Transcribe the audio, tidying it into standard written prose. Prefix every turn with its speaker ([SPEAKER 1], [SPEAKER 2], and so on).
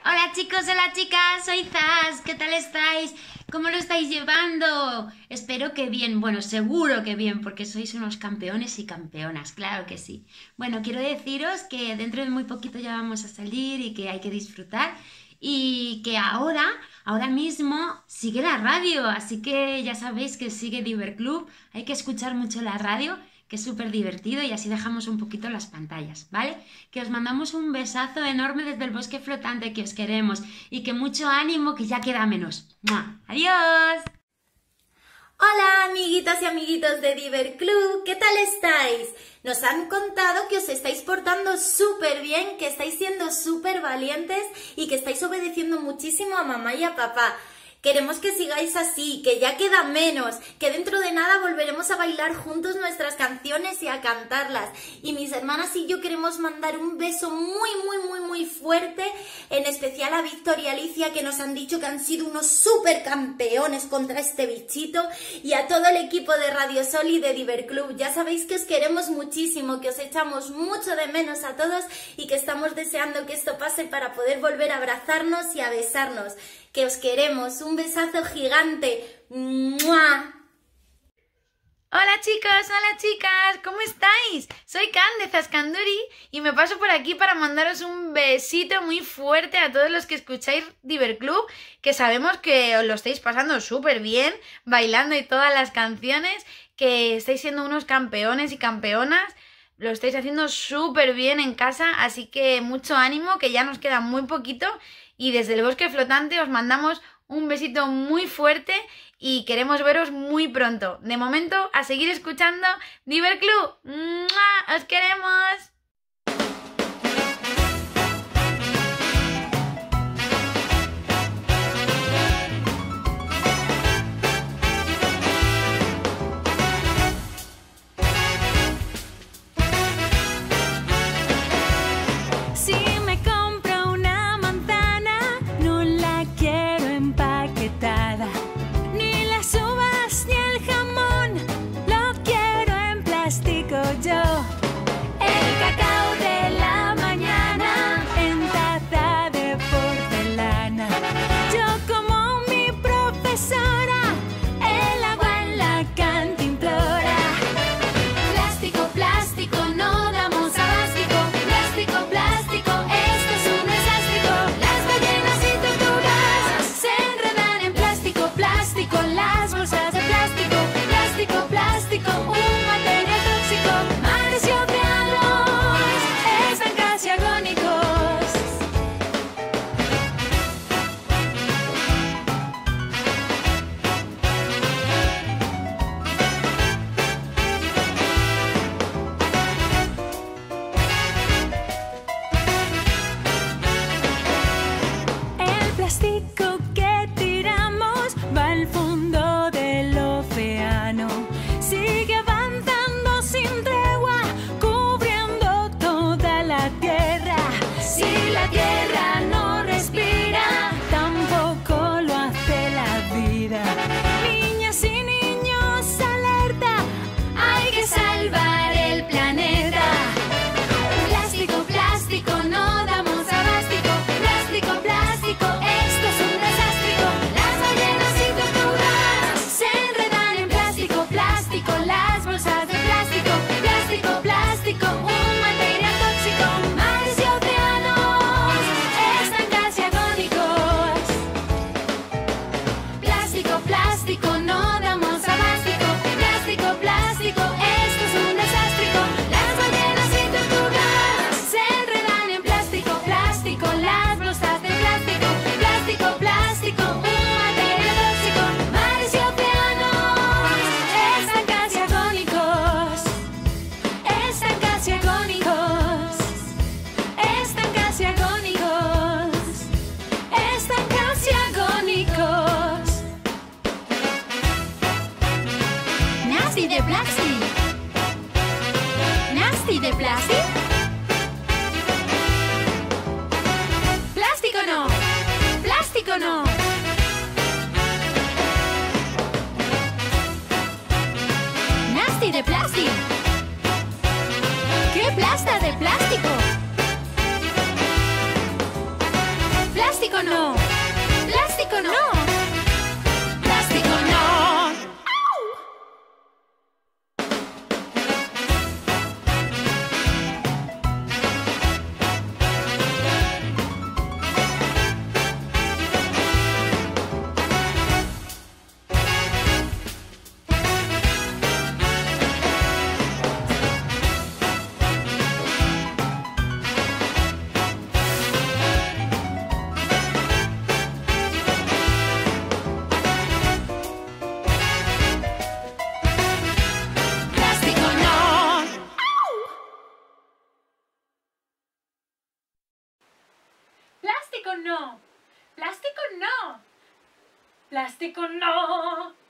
[SPEAKER 1] Hola chicos, hola chicas, soy Zas, ¿qué tal estáis? ¿Cómo lo estáis llevando? Espero que bien, bueno, seguro que bien, porque sois unos campeones y campeonas, claro que sí. Bueno, quiero deciros que dentro de muy poquito ya vamos a salir y que hay que disfrutar y que ahora mismo sigue la radio, así que ya sabéis que sigue Diverclub, hay que escuchar mucho la radio, que es súper divertido y así dejamos un poquito las pantallas, ¿vale? Que os mandamos un besazo enorme desde el bosque flotante, que os queremos y que mucho ánimo, que ya queda menos. ¡Mua! ¡Adiós!
[SPEAKER 2] Hola amiguitas y amiguitos de Diverclub, ¿qué tal estáis? Nos han contado que os estáis portando súper bien, que estáis siendo súper valientes y que estáis obedeciendo muchísimo a mamá y a papá. Queremos que sigáis así, que ya queda menos, que dentro de nada volveremos a bailar juntos nuestras canciones y a cantarlas. Y mis hermanas y yo queremos mandar un beso muy fuerte, en especial a Víctor y Alicia, que nos han dicho que han sido unos súper campeones contra este bichito, y a todo el equipo de Radio Sol y de Diverclub. Ya sabéis que os queremos muchísimo, que os echamos mucho de menos a todos y que estamos deseando que esto pase para poder volver a abrazarnos y a besarnos. Que os queremos, un besazo gigante. ¡Mua!
[SPEAKER 3] Hola chicos, hola chicas, ¿cómo estáis? Soy Can de Zascanduri y me paso por aquí para mandaros un besito muy fuerte a todos los que escucháis Diverclub, que sabemos que os lo estáis pasando súper bien, bailando y todas las canciones, que estáis siendo unos campeones y campeonas, lo estáis haciendo súper bien en casa, así que mucho ánimo, que ya nos queda muy poquito. Y desde el bosque flotante os mandamos un besito muy fuerte y queremos veros muy pronto. De momento, a seguir escuchando Diverclub. ¡Mua! ¡Os queremos!
[SPEAKER 4] ¿Nasty de plástico? ¡Plástico no! ¡Plástico no! ¡Nasty de plástico! ¿Qué plasta de plástico? ¡Plástico! ¡Plástico no! ¡Plástico no! ¡Plástico no! ¡Plástico no!
[SPEAKER 3] ¡Plástico no! ¡Plástico no! ¡Plástico no!